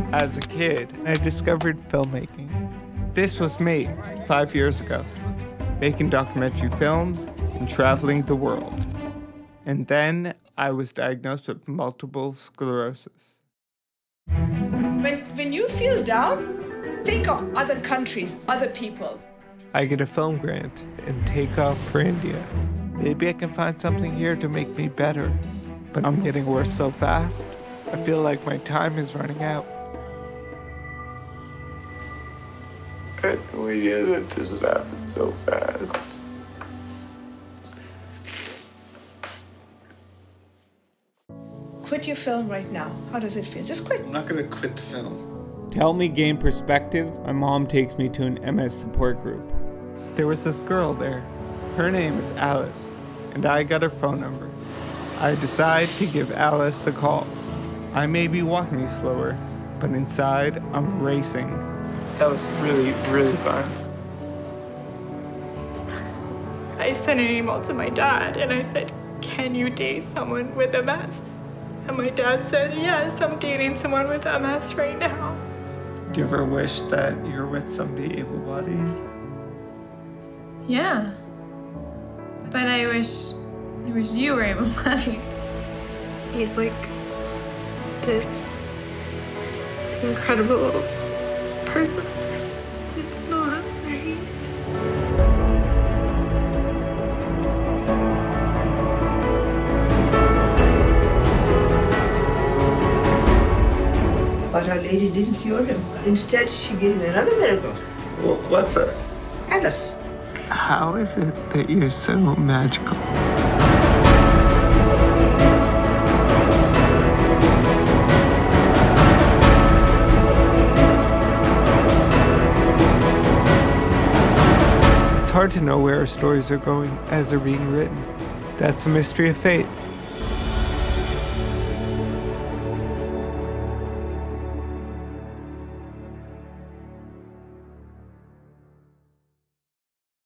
As a kid, I discovered filmmaking. This was me 5 years ago, making documentary films and traveling the world. And then I was diagnosed with multiple sclerosis. When you feel down, think of other countries, other people. I get a film grant and take off for India. Maybe I can find something here to make me better. But I'm getting worse so fast, I feel like my time is running out. I had no idea that this would happen so fast. Quit your film right now. How does it feel? Just quit. I'm not gonna quit the film. To help me gain perspective, my mom takes me to an MS support group. There was this girl there. Her name is Alice, and I got her phone number. I decide to give Alice a call. I may be walking slower, but inside, I'm racing. That was really, really fun. I sent an email to my dad and I said, "Can you date someone with MS?" And my dad said, "Yes, I'm dating someone with MS right now." Do you ever wish that you were with somebody able-bodied? Yeah. But I wish you were able-bodied. He's like this incredible person. It's not right. But Our Lady didn't cure him. Instead, she gave him another miracle. Well, what's that? Alice. How is it that you're so magical? It's hard to know where our stories are going as they're being written. That's the mystery of fate.